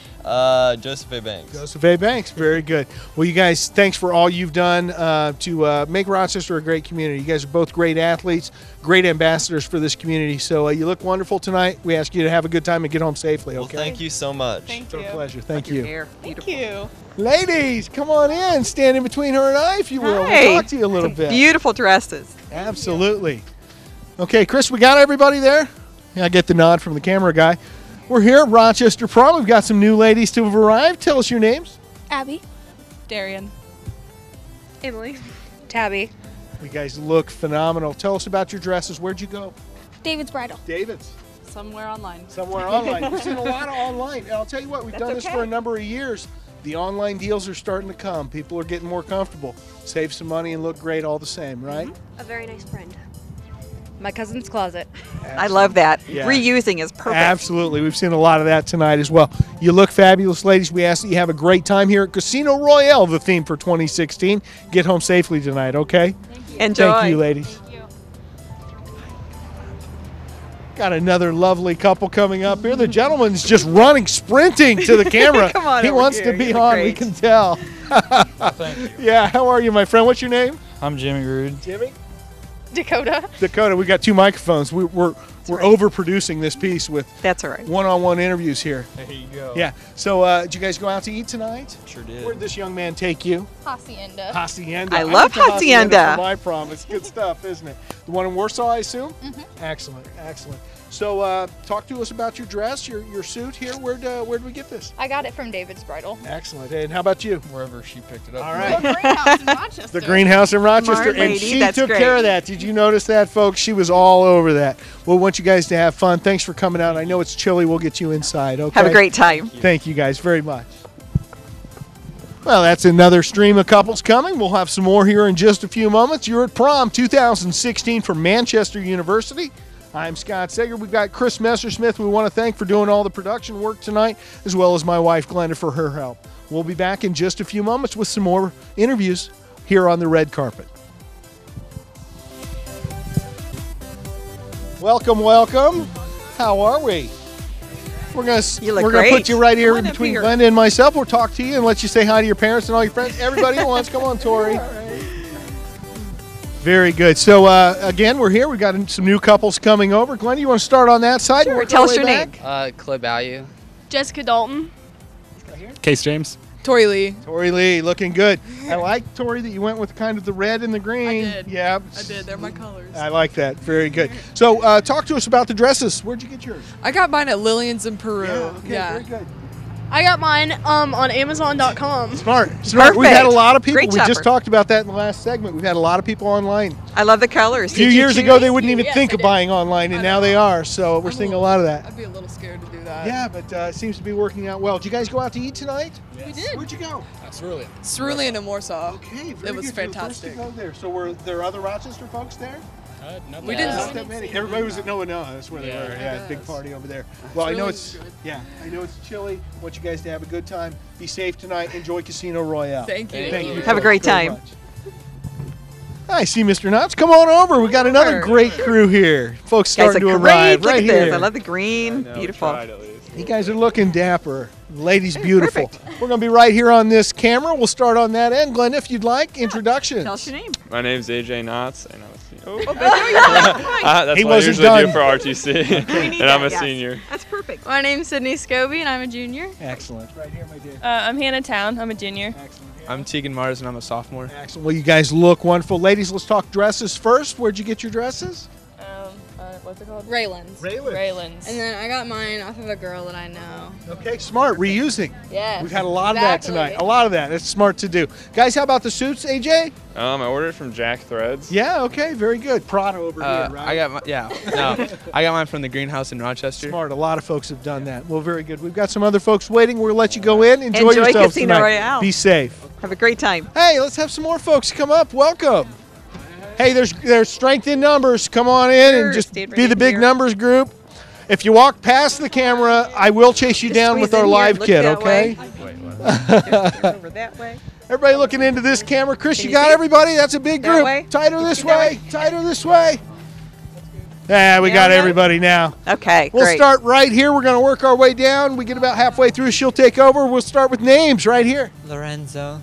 Joseph A. Banks. Joseph A. Banks, very good. Well, you guys, thanks for all you've done to make Rochester a great community. You guys are both great athletes, great ambassadors for this community. So you look wonderful tonight. We ask you to have a good time and get home safely, okay? Well, thank you so much. It's our pleasure. Thank you. Thank you. Ladies, come on in. Stand in between her and I, if you will. Hi. We'll talk to you a little bit. Beautiful dresses. Absolutely. Okay, Chris, we got everybody there? Yeah, I get the nod from the camera guy. We're here at Rochester Prom. We've got some new ladies to have arrived. Tell us your names. Abby. Darian. Emily. Tabby. You guys look phenomenal. Tell us about your dresses. Where'd you go? David's Bridal. David's. Somewhere online. Somewhere online. We've seen a lot of online. And I'll tell you what, we've done this for a number of years. The online deals are starting to come. People are getting more comfortable. Save some money and look great all the same, right? A very nice friend. My cousin's closet. I love that. Yeah. Reusing is perfect. Absolutely. We've seen a lot of that tonight as well. You look fabulous, ladies. We ask that you have a great time here at Casino Royale, the theme for 2016. Get home safely tonight, okay? Enjoy. Thank you, ladies. Got another lovely couple coming up here. The gentleman's just running, sprinting to the camera. Come on he over wants here. to be You look on. We great. can tell. Thank you. Yeah, how are you, my friend? What's your name? I'm Jimmy Rude. Jimmy? Dakota. Dakota, we got two microphones. We're overproducing this piece with That's all right. one-on-one interviews here. There you go. Yeah. So, did you guys go out to eat tonight? Sure did. Where'd this young man take you? Hacienda. Hacienda. I love went to Hacienda. For my prom. It's good stuff, isn't it? The one in Warsaw, I assume? Mm-hmm. Excellent, excellent. So, talk to us about your dress, your suit here. Where'd we get this? I got it from David's Bridal. Excellent. And how about you? Wherever she picked it up. All right. The greenhouse in Rochester. The greenhouse in Rochester, Smart and lady, she that's took great. care of that. Did you notice that, folks? She was all over that. We want you guys to have fun. Thanks for coming out. I know it's chilly. We'll get you inside. Okay. Have a great time. Thank you guys very much. Well, that's another stream of couples coming. We'll have some more here in just a few moments. You're at Prom 2016 from Manchester University. I'm Scott Sager. We've got Chris Messersmith we want to thank for doing all the production work tonight, as well as my wife Glenda for her help. We'll be back in just a few moments with some more interviews here on the red carpet. Welcome, welcome. How are we? We're gonna great. put you right here Come on up between here. Glenda and myself. We'll talk to you and let you say hi to your parents and all your friends. Everybody at once. Come on, Tori. Very good. So again, we're here. We got some new couples coming over. Glenda, you want to start on that side? Sure. and work Tell our us way your back? name. Clay Bayou. Jessica Dalton. Case James. Tori Lee. Tori Lee, looking good. I like, Tori, that you went with kind of the red and the green. I did. Yeah. I did. They're my colors. I like that. Very good. So talk to us about the dresses. Where'd you get yours? I got mine at Lillian's in Peru. Very good. I got mine on Amazon.com. Smart. We've had a lot of people. Great We just shopper. talked about that in the last segment. We've had a lot of people online. I love the colors. A few Did you years choose? ago, they wouldn't even Yes, think I of did. buying online, and now they are. So we're seeing a lot of that. I'd be a little scared to do that. Yeah, but it seems to be working out well. Did you guys go out to eat tonight? We did. Where'd you go? Cerulean. Cerulean in Warsaw. Okay, It was fantastic. You were the first to go there. So were there other Rochester folks there? Not We that didn't bad. Not that many. Everybody was at Noah. That's where they were. Yeah, big party over there. Well, I know it's I know it's chilly. I want you guys to have a good time. Be safe tonight. Enjoy Casino Royale. Thank you. Thank you. Have a great very time. much. I see Mr. Knotts. Come on over. We got another great crew here. Folks Guys, starting a to great arrive look right at this. here. I love the green. Beautiful. You guys are looking dapper. Ladies, beautiful. We're going to be right here on this camera. We'll start on that end. Glenda, if you'd like, introductions. Tell us your name. My name's AJ Knotts, and I'm a senior. That's He what I wasn't usually done. do for RTC, and I'm a senior. That's perfect. My name's Sydney Scobie, and I'm a junior. Excellent. Right here, my dear. I'm Hannah Town. I'm a junior. I'm Tegan Mars, and I'm a sophomore. Excellent. Well, you guys look wonderful. Ladies, let's talk dresses first. Where'd you get your dresses? What's it called? Raylan's. Raylan's. And then I got mine off of a girl that I know. Okay, smart. Reusing. Yes. We've had a lot of that tonight. A lot of that. It's smart to do. Guys, how about the suits, AJ? I ordered from Jack Threads. Yeah, okay, very good. Prada over here, right? I got mine from the Greenhouse in Rochester. Smart. A lot of folks have done that. Well, very good. We've got some other folks waiting. We'll let you go in. Enjoy yourselves Casino tonight. Royale. Be safe. Have a great time. Hey, let's have some more folks come up. Welcome. Hey, there's strength in numbers. Come on in and just Stayed be right the in big here. numbers group. If you walk past the camera, I will chase you down with squeeze our in here, live look kit, that okay? Over that way. Everybody looking into this camera. Chris, Can you you got see? everybody? That's a big That group. way? Tighter this That way. Tighter this way. Yeah, we got we go. everybody now. Okay, We'll great. start right here. We're going to work our way down. We get about halfway through. She'll take over. We'll start with names right here. Lorenzo.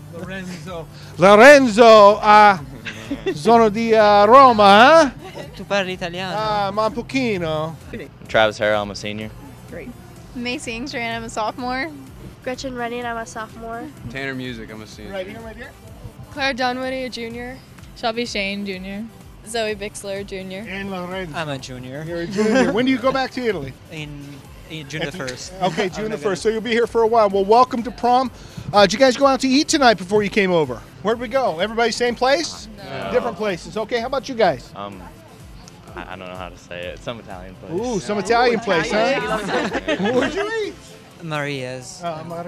Lorenzo, sono di Roma, Tu parli italiano? ma un pochino. Travis Harrell, I'm a senior. Great. Macy Engstrand, I'm a sophomore. Gretchen Reddy and I'm a sophomore. Tanner Music, I'm a senior. Right here, right here. Claire Dunwoody, a junior. Shelby Shane, junior. Zoe Bixler, junior. And Lorenzo. I'm a junior. You're a junior. When do you go back to Italy? In June the 1st. Okay, June the 1st. So you'll be here for a while. Well, welcome to prom. Did you guys go out to eat tonight before you came over? Where'd we go? Everybody same place? No. Different places. Okay, how about you guys? I don't know how to say it. Some Italian place. Ooh, some Italian place, huh? Where'd you eat? Maria's.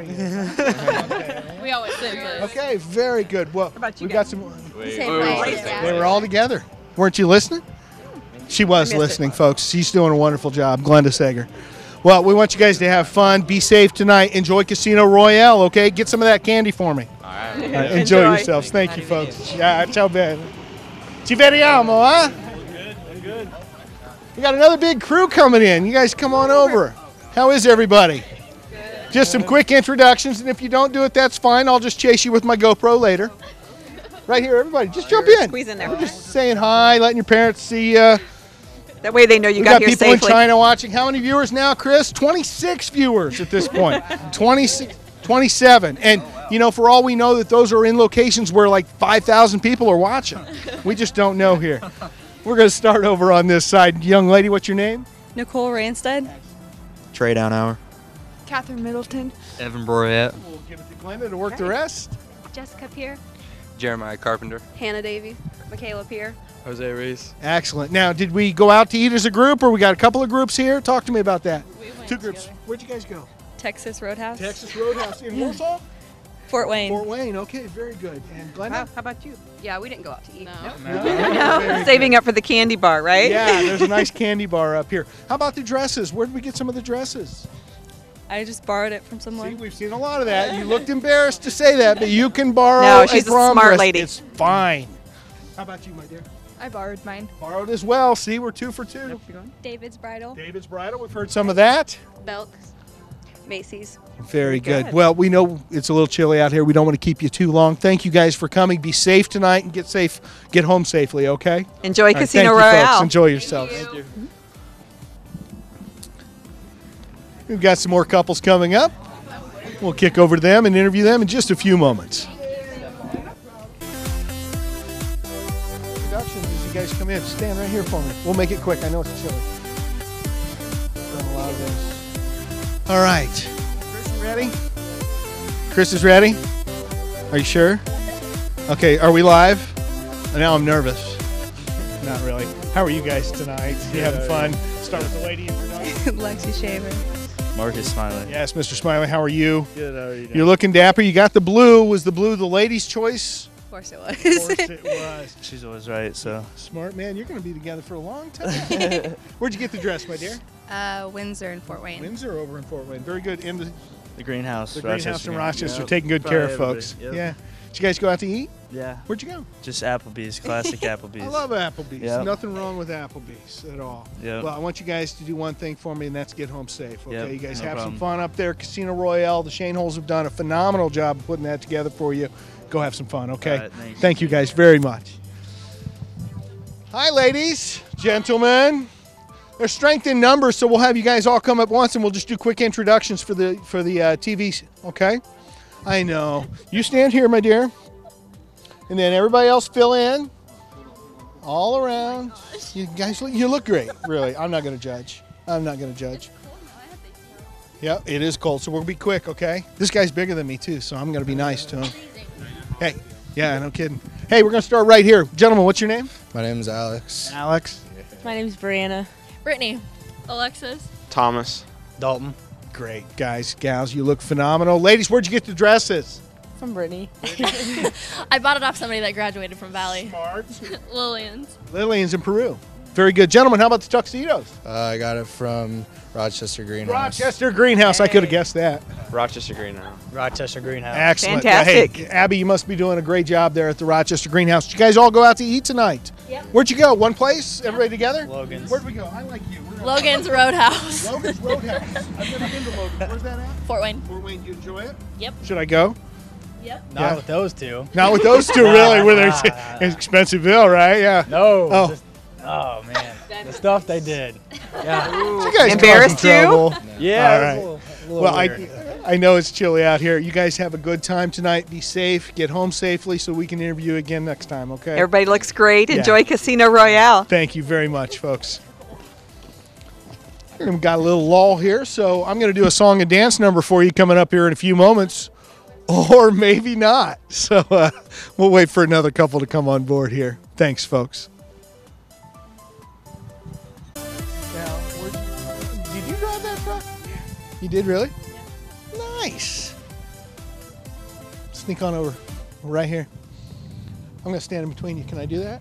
Maria. We always say this. Okay, very good. Well, we've got some. Same place. They were all together. Weren't you listening? She was listening, folks. She's doing a wonderful job, Glenda Sager. Well, we want you guys to have fun. Be safe tonight. Enjoy Casino Royale, okay? Get some of that candy for me. All right. All right, enjoy yourselves. Thank you, folks. Yeah, ciao bene. Ci vediamo, huh? Good. We got another big crew coming in. You guys come on over. How is everybody? Just some quick introductions, and if you don't do it, that's fine. I'll just chase you with my GoPro later. Right here, everybody. Just jump in. Squeeze in there. We're just saying hi, letting your parents see you. That way they know you We got got here people safely. in China watching. How many viewers now, Chris? 26 viewers at this point. 26, 27. And, you know, for all we know that those are in locations where like 5,000 people are watching. We just don't know here. We're going to start over on this side. Young lady, what's your name? Nicole Ranstead. Trey Downhour. Catherine Middleton. Evan Broyette. We'll give it to Glenda to work the rest. Jessica Pierre. Jeremiah Carpenter. Hannah Davey. Michaela Pierre. Jose Reese. Excellent. Now, did we go out to eat as a group, or we got a couple of groups here? Talk to me about that. Two groups. Where'd you guys go? Texas Roadhouse. Texas Roadhouse in Warsaw? Fort Wayne. Fort Wayne. Okay, very good. And Glenda? Wow, how about you? Yeah, we didn't go out to eat. No. Saving up for the candy bar, right? Yeah, there's a nice candy bar up here. How about the dresses? Where did we get some of the dresses? I just borrowed it from someone. See, we've seen a lot of that. You looked embarrassed to say that, but you can borrow No, she's a prom smart dress. lady. It's fine. How about you, my dear? I borrowed mine. Borrowed as well. See, we're 2 for 2. David's Bridal. David's Bridal. We've heard some of that. Belk's. Macy's. Very good. Well, we know it's a little chilly out here. We don't want to keep you too long. Thank you guys for coming. Be safe tonight and get home safely, okay? Enjoy All right, Casino thank you, Royale. folks. Enjoy yourselves. Thank you. We've got some more couples coming up. We'll kick over to them and interview them in just a few moments. Introductions as you guys come in. Stand right here for me. We'll make it quick. I know it's chilly. Done a lot of this. All right. Chris, you ready? Chris is ready? Are you sure? Okay, are we live? Now I'm nervous. Not really. How are you guys tonight? You having fun? Start with the lady introduction. Lexi Shaver. Marcus Smiley. Yes, Mr. Smiley, how are you? Good, how are you doing? You're looking dapper. You got the blue. Was the blue the lady's choice? Of course it was. Of course it was. She's always right, so. Smart man. You're going to be together for a long time. Where'd you get the dress, my dear? Windsor and Fort Wayne. Windsor over in Fort Wayne. Very good. In The greenhouse. the greenhouse in Rochester, Yep. taking good care of Probably folks. everybody, Yeah. yep. Did you guys go out to eat? Yeah. Where'd you go? Just Applebee's, classic Applebee's. I love Applebee's. Yep. Nothing wrong with Applebee's at all. Yep. Well, I want you guys to do one thing for me, and that's get home safe. Okay, Yep, you guys no have problem. some fun up there. Casino Royale, the Shane Holes have done a phenomenal job of putting that together for you. Go have some fun, okay? All right, thanks. Thank you guys very much. Hi, ladies, gentlemen. There's strength in numbers, so we'll have you guys all come up once, and we'll just do quick introductions for the TV. Okay? I know. You stand here, my dear, and then everybody else fill in. All around. You guys, you look great. Really, I'm not going to judge. I'm not going to judge. Yeah, it is cold, so we'll be quick. Okay? This guy's bigger than me too, so I'm going to be nice to him. Hey, yeah, no kidding. Hey, we're going to start right here, gentlemen. What's your name? My name is Alex. Alex. My name's Brianna. Brittany. Alexis. Thomas. Dalton. Great, guys, gals, you look phenomenal. Ladies, where'd you get the dresses? From Brittany. I bought it off somebody that graduated from Valley. Smart. Lillian's. Lillian's in Peru. Very good. Gentlemen, how about the tuxedos? I got it from Rochester Greenhouse. Rochester Greenhouse. I could have guessed that. Rochester Greenhouse. Rochester Greenhouse. Excellent. Fantastic. Hey, Abby, you must be doing a great job there at the Rochester Greenhouse. Did you guys all go out to eat tonight? Yep. Where'd you go? One place? Everybody together? Logan's. Where'd we go? I like you. Logan's Roadhouse. Logan's Roadhouse. I've never been to Logan's. Where's that at? Fort Wayne. Fort Wayne. You enjoy it? Yep. Should I go? Yep. Not Yeah. with those two. Not with those two, really. Where they're it's expensive bill, right? Yeah. No. Oh. just- oh, man. The stuff they did. Yeah. You guys Embarrassed causing you? trouble. Yeah. All it right. was a little Well, weird. I know it's chilly out here. You guys have a good time tonight. Be safe. Get home safely so we can interview you again next time, okay? Everybody looks great. Yeah. Enjoy Casino Royale. Thank you very much, folks. We've got a little lull here, so I'm going to do a song and dance number for you coming up here in a few moments, or maybe not. So we'll wait for another couple to come on board here. Thanks, folks. Now, did you drive that truck? You did, really? Nice. Sneak on over right here. I'm going to stand in between you. Can I do that?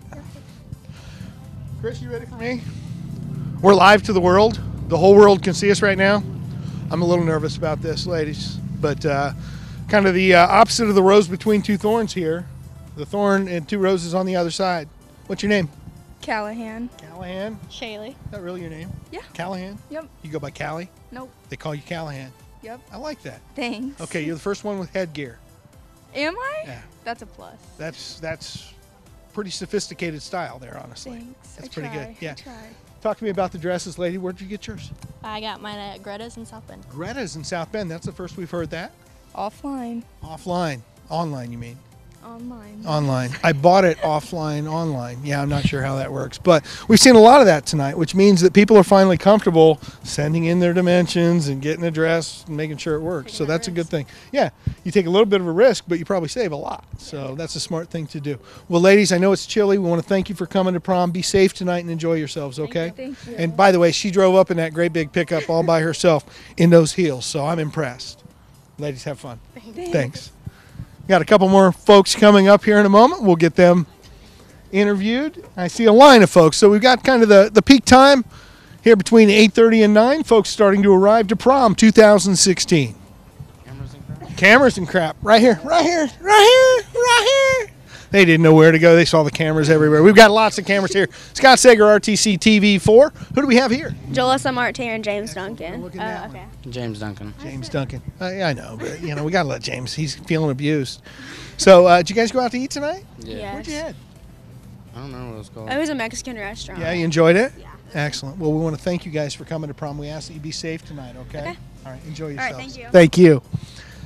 Chris, you ready for me? We're live to the world. The whole world can see us right now. I'm a little nervous about this, ladies, but kind of the opposite of the rose between two thorns here. The thorn and two roses on the other side. What's your name? Callahan. Callahan. Shaylee. Is that really your name? Yeah. Callahan? Yep. You go by Callie? Nope. They call you Callahan. Yep. I like that. Thanks. Okay, you're the first one with headgear. Am I? Yeah. That's a plus. That's pretty sophisticated style there, honestly. Thanks. That's I pretty try. good. Yeah. I try. Talk to me about the dresses, lady. Where'd you get yours? I got mine at Greta's in South Bend. Greta's in South Bend. That's the first we've heard that. Offline. Offline. Online, you mean? Online. Online. I bought it offline, online. Yeah, I'm not sure how that works. But we've seen a lot of that tonight, which means that people are finally comfortable sending in their dimensions and getting a dress and making sure it works. So that's a good thing. Yeah, you take a little bit of a risk, but you probably save a lot. So that's a smart thing to do. Well, ladies, I know it's chilly. We want to thank you for coming to prom. Be safe tonight and enjoy yourselves, okay? Thank you. And by the way, she drove up in that great big pickup all by herself in those heels. So I'm impressed. Ladies, have fun. Thanks. Got a couple more folks coming up here in a moment. We'll get them interviewed. I see a line of folks. So we've got kind of the peak time here between 8:30 and 9. Folks starting to arrive to prom 2016. Cameras and crap. Right here, right here, right here, right here. They didn't know where to go. They saw the cameras everywhere. We've got lots of cameras here. Scott Sager, RTC TV4. Who do we have here? Jalissa Martin and James Duncan. Okay. James Duncan. James Duncan. I know, but we got to let James. He's feeling abused. So, did you guys go out to eat tonight? Yeah. Where'd you head? I don't remember what it was called. It was a Mexican restaurant. Yeah, you enjoyed it? Yeah. Excellent. Well, we want to thank you guys for coming to prom. We ask that you be safe tonight, okay? Okay. All right, enjoy right, yourselves. thank you. Thank you.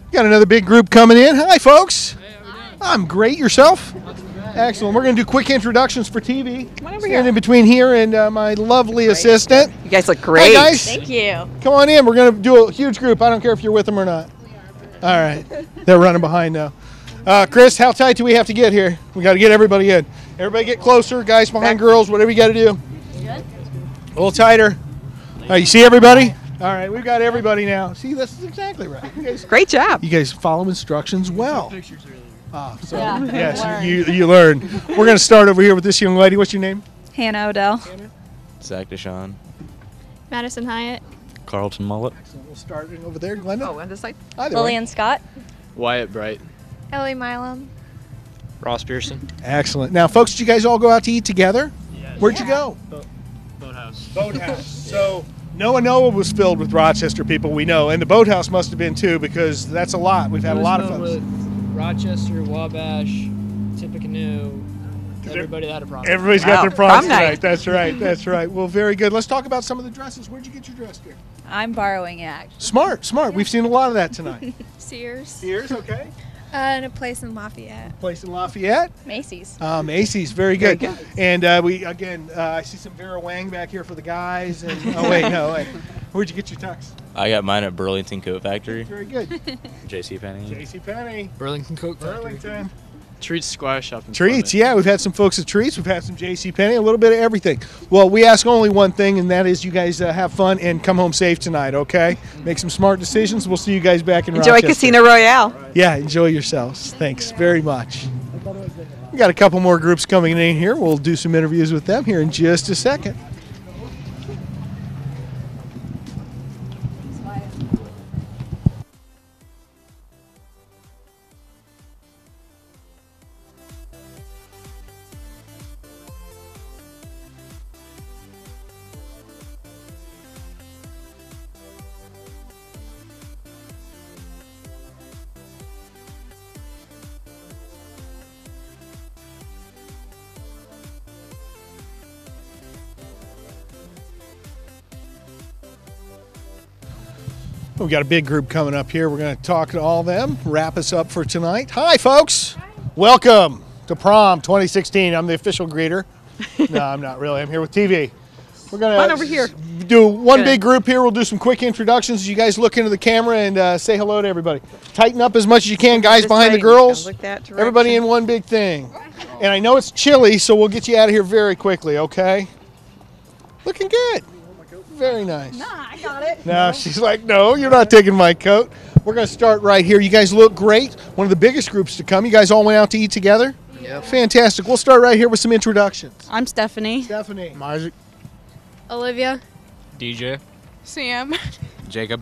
Got another big group coming in. Hi, folks. I'm great. Yourself? Excellent. We're going to do quick introductions for TV. Come on over Stand here. in between here and my lovely assistant. You guys look great. Hi, guys. Thank you. Come on in. We're going to do a huge group. I don't care if you're with them or not. All right. They're running behind now. Chris, how tight do we have to get here? We got to get everybody in. Everybody get closer. Guys behind girls, whatever you got to do. A little tighter. All right, you see everybody? All right, we've got everybody now. See, this is exactly right. Great job. You guys follow instructions well. So Yeah, yes, learn. you learn. We're going to start over here with this young lady. What's your name? Hannah Odell. Zach Deshawn. Madison Hyatt. Carlton Mullet. We'll start over there, Glenda. Oh, on this side. Either way. Lillian Scott. Wyatt Bright. Ellie Milam. Ross Pearson. Excellent. Now, folks, did you guys all go out to eat together? Yes. Where'd you go? Boathouse. Boathouse. So Noah was filled with Rochester people we know, and the Boathouse must have been too, because that's a lot. We've had a lot of folks. Rochester, Wabash, Tippecanoe, everybody that had a prom. Everybody's got Wow. their proms Prom tonight. night. That's right. That's right. Well, very good. Let's talk about some of the dresses. Where'd you get your dress, dear? I'm borrowing it, actually. Smart. We've seen a lot of that tonight. Sears. Sears, okay. And a place in Lafayette. Place in Lafayette. Macy's. Macy's, very good. Very good. And I see some Vera Wang back here for the guys. And wait. Where'd you get your tux? I got mine at Burlington Coat Factory. Very good. JCPenney. JCPenney. Burlington Coat Factory. Burlington. Treats Squire Shop. Treats, yeah. We've had some folks at Treats. We've had some JCPenney, a little bit of everything. Well, we ask only one thing, and that is you guys have fun and come home safe tonight, okay? Make some smart decisions. We'll see you guys back in Enjoy Rochester. Casino Royale. Yeah, enjoy yourselves. Thanks very much. We got a couple more groups coming in here. We'll do some interviews with them here in just a second. We've got a big group coming up here. We're going to talk to all of them, wrap us up for tonight. Hi, folks. Hi. Welcome to Prom 2016. I'm the official greeter. No, I'm not really. I'm here with TV. We're going over here. do one big group here. We'll do some quick introductions. You guys look into the camera and say hello to everybody. Tighten up as much as you can, guys behind the girls. Everybody in one big thing. And I know it's chilly, so we'll get you out of here very quickly, okay? Looking good. Very nice. Nah, I got it. No, she's like, no, you're not taking my coat. We're going to start right here. You guys look great. One of the biggest groups to come. You guys all went out to eat together? Yep. Fantastic. We'll start right here with some introductions. I'm Stephanie. Stephanie. Marzik. Olivia. DJ. Sam. Jacob.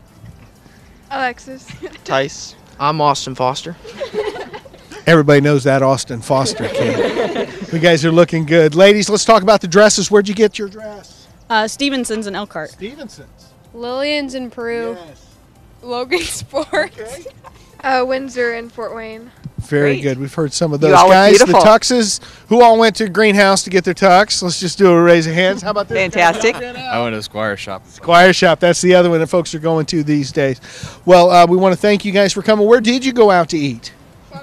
Alexis. Tice. I'm Austin Foster. Everybody knows that Austin Foster kid. You guys are looking good. Ladies, let's talk about the dresses. Where'd you get your dress? Stevenson's in Elkhart. Stevenson's. Lillian's in Peru. Yes. Logan Sports. Okay. Windsor and Fort Wayne. Very Great. good. We've heard some of You those all look guys. The beautiful. tuxes. Who all went to Greenhouse to get their tux? Let's just do a raise of hands. How about this? Fantastic. I went to the Squire Shop. Squire Shop. That's the other one that folks are going to these days. Well, we want to thank you guys for coming. Where did you go out to eat?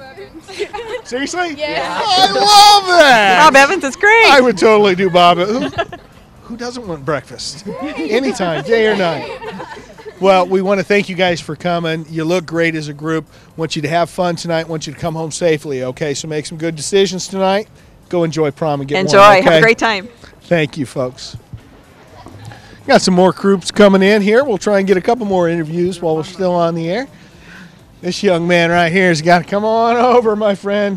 Seriously? Yeah. I love that. Bob Evans is great. I would totally do Bob. Who doesn't want breakfast? Anytime, day or night. Well, we want to thank you guys for coming. You look great as a group. Want you to have fun tonight. Want you to come home safely, okay? So make some good decisions tonight. Go enjoy prom and get Enjoy. warm, okay? Have a great time. Thank you, folks. Got some more groups coming in here. We'll try and get a couple more interviews while we're still on the air. This young man right here has got to come on over, my friend.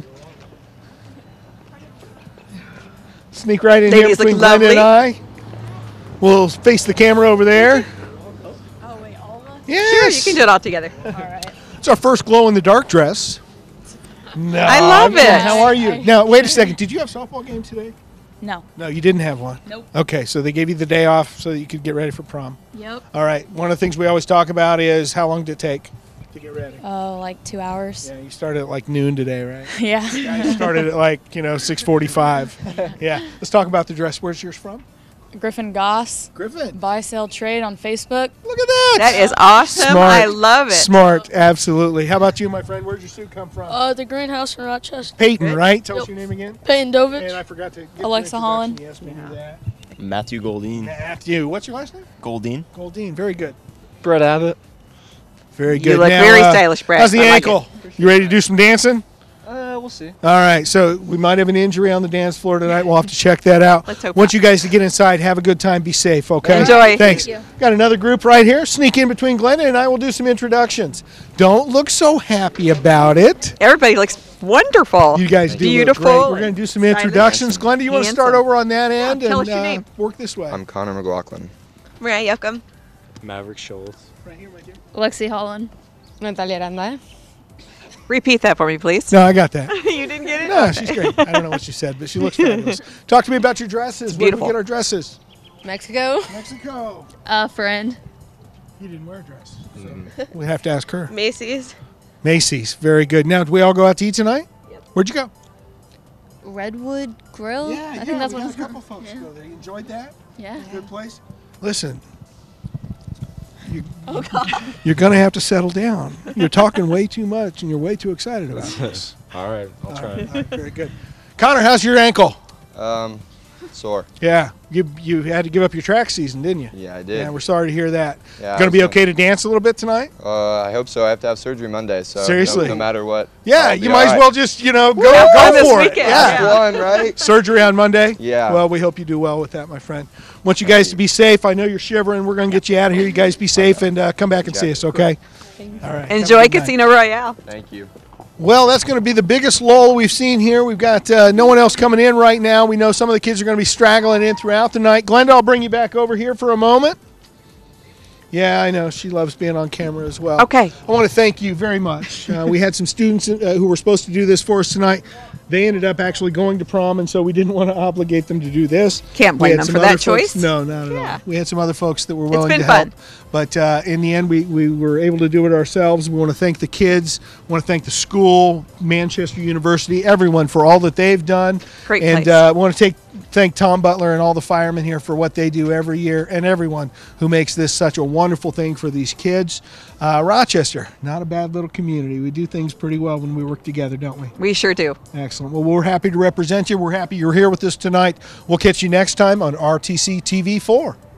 Sneak right in Ladies here between look Glenda and lovely. I. We'll face the camera over there. Oh, wait, all of us? Yes. Sure, you can do it all together. All right. It's our first glow-in-the-dark dress. No, I love it. How are you? Now, wait a second. Did you have softball game today? No. No, you didn't have one. Nope. Okay, so they gave you the day off so that you could get ready for prom. Yep. All right. One of the things we always talk about is how long did it take to get ready? Oh, like 2 hours. Yeah, you started at like noon today, right? Yeah. I started at like 6:45. Yeah. Let's talk about the dress. Where's yours from? Griffin Goss. Griffin. Buy, sell, trade on Facebook. Look at that. That is awesome. Smart. I love it. Smart, absolutely. How about you, my friend? Where'd your suit come from? The greenhouse in Rochester. Peyton, right? Tell us your name again. Peyton Dovich. And I forgot to get your Alexa Holland. introduction. Yes, we knew that. Matthew Goldine. Matthew. What's your last name? Goldine. Goldine. Very good. Brett Abbott. Very good. You look Now, very stylish, Brett. How's the I like ankle? You ready to do some dancing? We'll see. All right, so we might have an injury on the dance floor tonight. We'll have to check that out. Let's hope Want not. you guys to get inside. Have a good time. Be safe, okay? Enjoy. Thanks. Thank Got another group right here. Sneak in between Glenda and I. Will do some introductions. Don't look so happy about it. Everybody looks wonderful. You guys do beautiful. look great. We're going to do some stylish. introductions. Glenda, you want to start Handsome. over on that end Tell and us your name. work this way? I'm Connor McLaughlin. Maria Yoakum. Maverick Schultz. Right here, right here. Lexi Holland. Natalia Aranda. Repeat that for me, please. No, I got that. You didn't get it? No, Okay. she's great. I don't know what she said, but she looks fabulous. Talk to me about your dresses. Where did we beautiful. get our dresses? Mexico. Mexico. Friend. You didn't wear a dress. So we have to ask her. Macy's. Macy's. Very good. Now, do we all go out to eat tonight? Yep. Where'd you go? Redwood Grill. I think that's we what had it's a couple called. folks go there. You enjoyed that? Yeah. Good place. Listen, you're going to have to settle down. You're talking way too much, and you're way too excited about this. All right, I'll try. All right, very good. Connor, how's your ankle? Sore. Yeah, you had to give up your track season, didn't you? Yeah, I did. Yeah, we're sorry to hear that. Yeah, Going to be I was- okay to dance a little bit tonight? I hope so. I have to have surgery Monday, so Seriously? no matter what. Yeah, I'll you be might all as right. well just, go fun this for it. weekend. Yeah. Last one, right? Surgery on Monday? Yeah. Well, we hope you do well with that, my friend. Want you guys to be safe. I know you're shivering. We're going to get you out of here. You guys be safe and come back and see us, okay? All right. Have a Enjoy good night. Casino Royale. Thank you. Well, that's going to be the biggest lull we've seen here. We've got no one else coming in right now. We know some of the kids are going to be straggling in throughout the night. Glenda, I'll bring you back over here for a moment. Yeah, I know. She loves being on camera as well. Okay. I want to thank you very much. We had some students who were supposed to do this for us tonight. They ended up actually going to prom, and so we didn't want to obligate them to do this. Can't We blame had them some for other that folks- choice. No, not at all. We had some other folks that were willing been to help. fun. But in the end, we were able to do it ourselves. We want to thank the kids. We want to thank the school, Manchester University, everyone for all that they've done. Great and place. we want to thank Tom Butler and all the firemen here for what they do every year, and everyone who makes this such a wonderful thing for these kids. Rochester, not a bad little community. We do things pretty well when we work together, don't we? We sure do. Excellent. Well, we're happy to represent you. We're happy you're here with us tonight. We'll catch you next time on RTC TV 4.